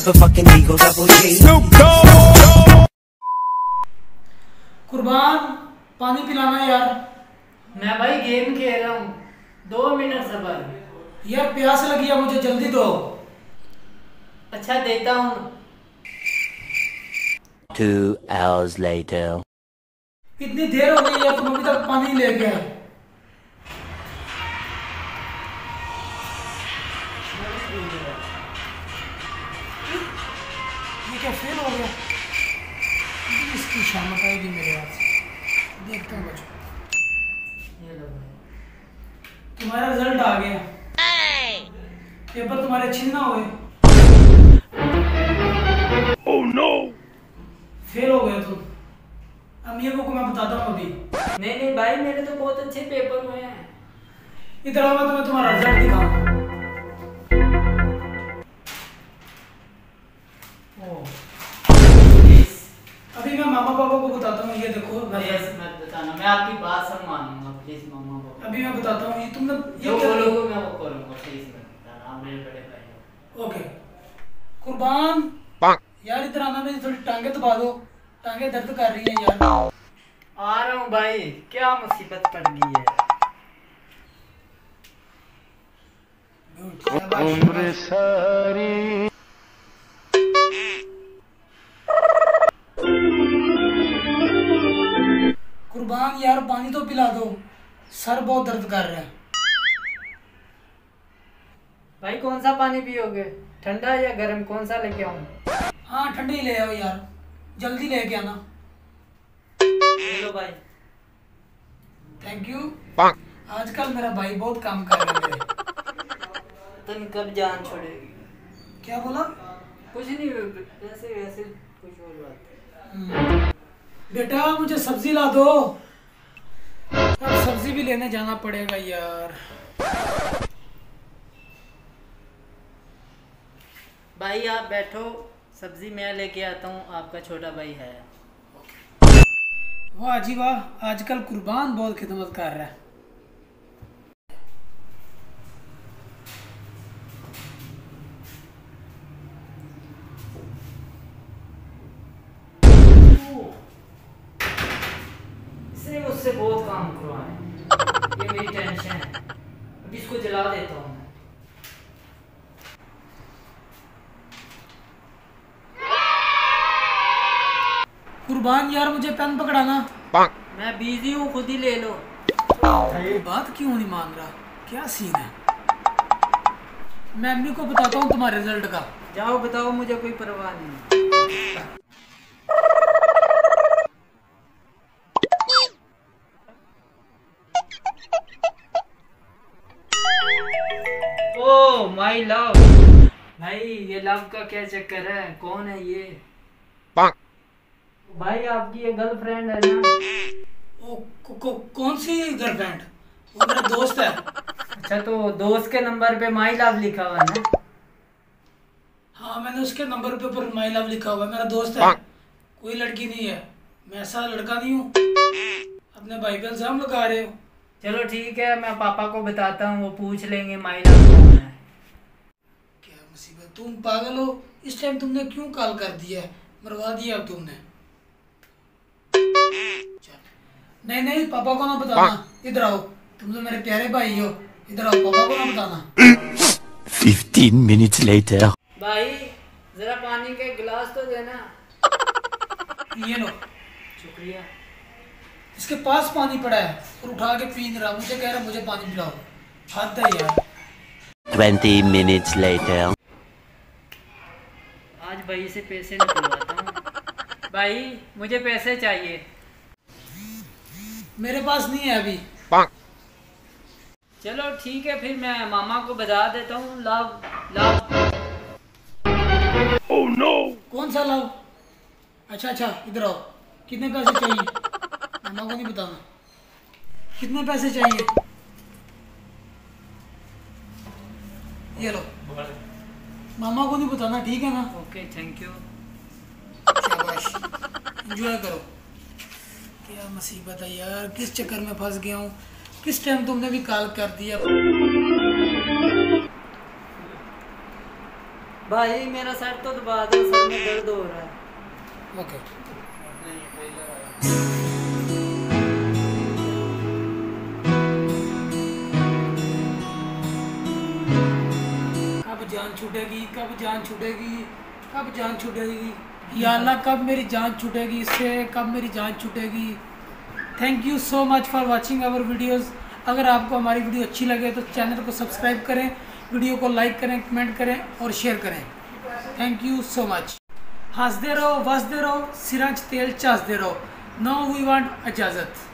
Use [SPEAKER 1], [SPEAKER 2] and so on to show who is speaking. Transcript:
[SPEAKER 1] motherfucking Eagle Double G.
[SPEAKER 2] कुर्बान पानी पिलाना यार।
[SPEAKER 3] मैं भाई गेम खेल रहा हूँ, 2 मिनट सबर।
[SPEAKER 2] यार प्यास लगी है मुझे, जल्दी दो।
[SPEAKER 3] अच्छा देता हूँ।
[SPEAKER 4] 2 hours later.
[SPEAKER 2] इतनी देर हो गई है, तुम अभी तक पानी नहीं लेके आए। ये क्या फेल हो गया? इसकी शामत आएगी मेरे हाथ से, देखता हूँ बच्चों।
[SPEAKER 3] ये लो भाई,
[SPEAKER 2] तुम्हारा रिजल्ट आ गया। पेपर तुम्हारे अच्छे ना हुए।
[SPEAKER 4] Oh no!
[SPEAKER 2] फेल हो गए तुम। अमीर को मैं बताता हूँ अभी।
[SPEAKER 3] नहीं नहीं भाई, मेरे तो बहुत अच्छे पेपर हुए हैं।
[SPEAKER 2] इधर आओ, मैं तुम्हें तुम्हारा रिजल्ट दिखाऊं। अभी मैं मामा पापा को बताता हूँ, ये देखो।
[SPEAKER 3] मत बताना, मैं आपकी बात सब मानूंगा। प्लीज मामा पापा,
[SPEAKER 2] अभी मैं बताता हूँ, ये तुमने
[SPEAKER 3] जो बोलोगे मैं वो करूंगा। प्लीज मत बताना, आप मेरे बड़े भाई हो।
[SPEAKER 2] ओके। कुर्बान यार इधर आना, मेरी थोड़ी टांगे दबा दो, टांगे दर्द कर रही हैं यार।
[SPEAKER 3] आ रहा हूँ भाई, क्या मुसीबत पड़ गई है।
[SPEAKER 2] उम्र सारी कुर्बान यार पानी तो पिला दो, सर बहुत दर्द कर रहा है।
[SPEAKER 3] भाई कौन सा पानी पियोगे, ठंडा या गर्म, कौन सा लेके आऊँ?
[SPEAKER 2] हाँ ठंडी ले आओ यार, जल्दी लेके आना।
[SPEAKER 3] हेलो भाई।
[SPEAKER 2] Thank you. आजकल मेरा भाई बहुत काम कर रहा है।
[SPEAKER 3] तुम कब जान छोड़ेगी?
[SPEAKER 2] क्या बोला?
[SPEAKER 3] कुछ नहीं, वैसे वैसे कुछ और बात।
[SPEAKER 2] बेटा मुझे सब्जी ला दो, अब सब्जी भी लेने जाना पड़ेगा यार।
[SPEAKER 3] भाई आप बैठो, सब्जी मैं लेके आता हूँ, आपका छोटा भाई है।
[SPEAKER 2] वाह जी वाह, आजकल कुर्बान बहुत खिदमत कर रहा है।
[SPEAKER 3] इसने मुझसे बहुत काम करवाए, ये मेरी टेंशन है। अभी इसको जला देता हूँ मैं।
[SPEAKER 2] कुर्बान यार मुझे पेन पकड़ाना।
[SPEAKER 3] मैं बिजी हूँ, खुद ही ले लो।
[SPEAKER 2] ये बात क्यों नहीं मान रहा, क्या सीन है? मैं अम्मी को बताता हूँ तुम्हारे रिजल्ट का।
[SPEAKER 3] जाओ बताओ, मुझे कोई परवाह नहीं। Oh my love. भाई ये लव का क्या चक्कर है, कौन है ये? भाई आपकी ये गर्लफ्रेंड है ना?
[SPEAKER 2] कौन सी गर्लफ्रेंड? वो मेरा दोस्त है।
[SPEAKER 3] अच्छा तो दोस्त के नंबर पे माई लव लिखा हुआ है ना?
[SPEAKER 2] हाँ मैंने उसके नंबर पे ऊपर माई लव लिखा हुआ है, मेरा दोस्त है, कोई लड़की नहीं है। मैं ऐसा लड़का नहीं हूँ, अपने भाई पे इल्जाम लगा रहे हो।
[SPEAKER 3] चलो ठीक है, मैं पापा को बताता हूँ, वो पूछ लेंगे माई लव कौन है।
[SPEAKER 2] क्या मुसीबत, तुम पागल हो? इस टाइम तुमने क्यों कॉल कर दिया है? मरवा दिया अब तुमने। नहीं नहीं पापा को ना बताना, इधर आओ, तुम तो मेरे प्यारे भाई हो, इधर आओ, पापा को ना बताना।
[SPEAKER 4] 15 minutes later.
[SPEAKER 3] भाई जरा पानी के गिलास तो देना।
[SPEAKER 2] ये लो।
[SPEAKER 3] शुक्रिया।
[SPEAKER 2] इसके पास पानी पड़ा है और उठा के पी नहीं रहा, मुझे कह रहा मुझे पानी पिलाओ। हद है यार।
[SPEAKER 4] 20 minutes later.
[SPEAKER 3] आज भाई से पैसे निकलवाता हूँ। भाई मुझे पैसे चाहिए।
[SPEAKER 2] मेरे पास नहीं है अभी।
[SPEAKER 3] चलो ठीक है, फिर मैं मामा को बता देता हूँ। Love love.
[SPEAKER 4] Oh no!
[SPEAKER 2] कौन सा लव? अच्छा अच्छा इधर आओ, कितने पैसे चाहिए? मामा को नहीं बताना। कितने पैसे चाहिए? ये लो। मामा को नहीं बताना, ठीक है ना?
[SPEAKER 3] Okay thank you.
[SPEAKER 2] शाबाश, एंजॉय करो। क्या मुसीबत है यार, किस चक्कर में फंस गया हूँ। किस टाइम तुमने भी कॉल कर दिया।
[SPEAKER 3] भाई मेरा सर तो दबा दो, सर में दर्द हो रहा है।
[SPEAKER 2] ओके। कब जान छूटेगी, कब जान छूटेगी, कब जान छूटेगी या अल्लाह, कब मेरी जान छूटेगी इससे, कब मेरी जान छूटेगी। Thank you so much for watching our videos. अगर आपको हमारी वीडियो अच्छी लगे तो चैनल को सब्सक्राइब करें, वीडियो को लाइक करें, कमेंट करें और शेयर करें। Thank you so much. हंसते रहो, वसदे रहो, सिरंज तेल चासते रहो। नो वी वांट इजाज़त।